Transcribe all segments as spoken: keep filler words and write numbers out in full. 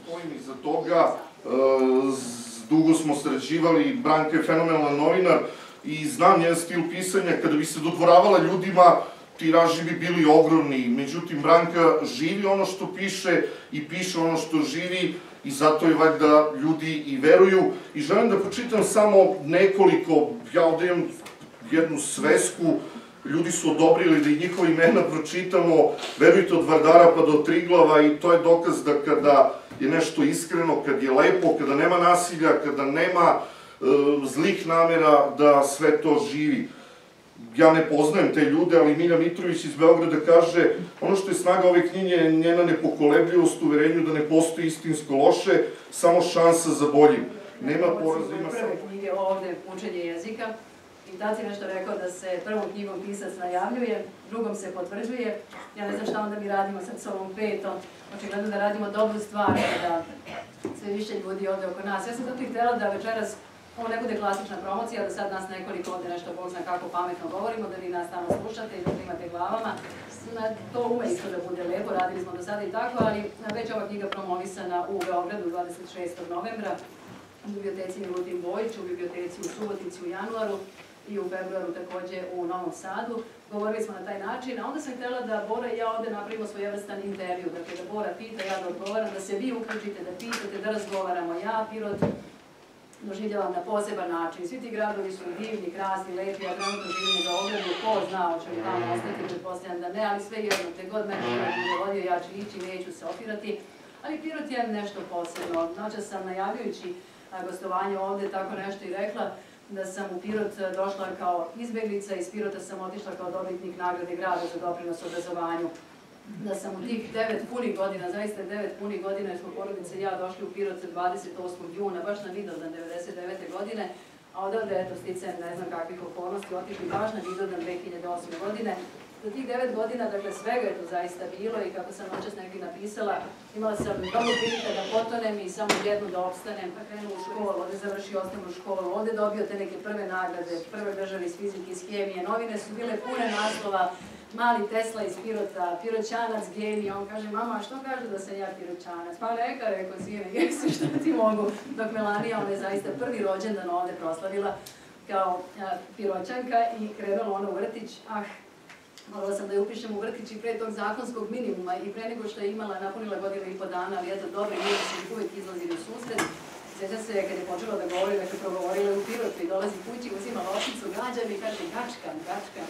stojim iza toga, dugo smo sređivali, Branka je fenomenalan novinar i znam njen stil pisanja, kada bi se dodvoravala ljudima, tiraži bi bili ogromni, međutim Branka živi ono što piše i piše ono što živi i zato je valjda ljudi i veruju. I želim da pročitam samo nekoliko, ja ovde imam jednu svesku, ljudi su odobrili da i njihova imena pročitamo, verujte od Vardara pa do Triglava i to je dokaz da kada je nešto iskreno, kad je lepo, kada nema nasilja, kada nema zlih namera, da sve to živi. Ja ne poznajem te ljude, ali Milja Mitrović iz Beograda kaže ono što je snaga ove knjige je njena nepokolebljivost u uverenju da ne postoji istinsko loše, samo šansa za boljim. Nema poraza, ima samo... Prve knjige ovde, učenje jezika, i tad si nešto rekao da se prvom knjigom pisac najavljuje, drugom se potvrđuje. Ja ne znam šta onda mi radimo sad s ovom petom, očigledno da radimo dobru stvar, da sve više ljudi ovde oko nas. Ja sam zato i htjela da večeras ovo ne bude klasična promocija, da sad nas nekoliko ovde nešto Bog zna kako pametno govorimo, da vi nas tamo slušate i da primate glavama. To ume isto da bude lepo, radili smo do sada i tako, ali već ova knjiga promovisana u Beogradu dvadeset šestog novembra, u biblioteci Milutin Bojić, u biblioteci u Subotici u januaru i u februaru takođe u Novom Sadu. Govorili smo na taj način, a onda sam htjela da Bora i ja ovde napravimo svojevrstan intervju, dakle da Bora pita, ja da odgovaram, da se vi uključite, da pitate, da razgovaramo. Ja Pirot doživljavam na poseban način. Svi ti gradovi su divni, krasni, lepi, ja trenutno živim u Beogradu, ko zna, hoće li tamo ostati, pretpostavljam da ne, ali sve jedno, te god mene bude vodio, ja ću ići, neću se opirati. Ali Pirot je nešto posebno. Noćas sam najavljujući gostovanje ovde tako nešto i rekla da sam u Pirot došla kao izbeglica, iz Pirota sam otišla kao dobitnik nagrade grada za doprinos obrazovanju. Da sam u tih devet punih godina, zaista devet punih godina, jer smo porodice i ja došli u Pirot dvadeset osmog juna, baš na Vidovdan devedeset devete godine, a odavde, eto, sticajem ne znam kakvih okolnosti, otišli baš na Vidovdan dve hiljade osme godine. Za tih devet godina, dakle, svega je tu zaista bilo i kako sam noćas neki napisala, imala sam mnogo prilika da potonem i samo jednu da opstanem, pa krenu u školu, ovde završi osnovnu školu, ovde dobio te neke prve nagrade, prve države iz fizike, iz hemije, novine su bile pune naslova, Mali Tesla iz Pirota, Piroćanac genij, on kaže, mama, što kaže da sam ja Piroćanac? Pa neka, rekao, sine, jesi, šta ti mogu? Dok Melanija, ona je zaista prvi rođendan ovde proslavila kao Piroćanka i krenula ona u vrtić, ah, morala sam da je upišem u vrtić i pre tog zakonskog minimuma i pre nego što je imala, napunila godinu i po dana, ali eto, dobro, mi su uvijek izlazili u susret. Sjeća se, kad je počela da govori, dakle, progovorila u Pirotu i dolazi kući, uzima lopticu, gađa mi i kaže, gačkam, gačkam.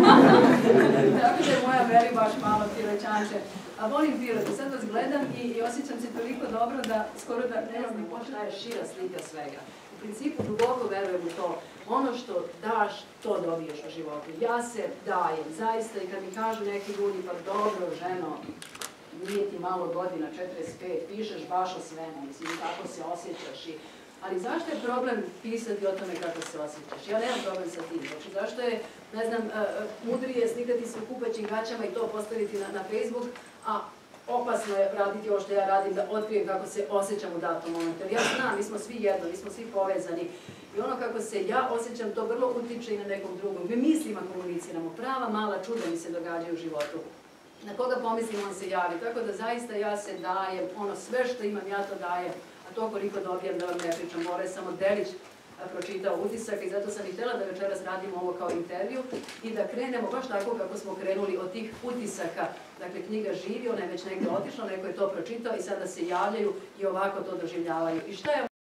Tako da je moja Veri baš malo Piroćanče. A volim Pirot i sad vas gledam i osjećam se toliko dobro da skoro da ne znam ni počela je šira slika svega. U principu, duboko verujem u to. Ono što daš, to dobiješ u životu. Ja se dajem, zaista, i kad mi kažu neki ljudi, pa dobro, ženo, nije ti malo godina, četrdeset pet, pišeš baš o svemu, mislim, kako se osjećaš i... Ali zašto je problem pisati o tome kako se osjećaš? Ja nemam problem sa tim, znači zašto je, ne znam, mudrije slikati se u kupaćim gaćama i to postaviti na Facebook, a opasno je raditi ovo što ja radim, da otkrijem kako se osjećam u datom momentu. Jer ja znam, mi smo svi jedno, mi smo svi povezani. I ono kako se ja osjećam, to vrlo utiče i na nekog drugog. Mi mislima komuniciramo, prava mala čuda mi se događaju u životu. Na koga pomislim, on se javi. Tako da zaista ja se dajem, ono sve što imam, ja to dajem. A to koliko dobijem da vam ne pričam, Bora je samo delić pročitao utisak i zato sam i htjela da večeras radimo ovo kao intervju i da krenemo baš tako kako smo krenuli od tih utisaka. Dakle, knjiga živi, ona je već negdje otišla, neko je to pročitao i sada se javljaju i ovako to doživljavaju. I šta je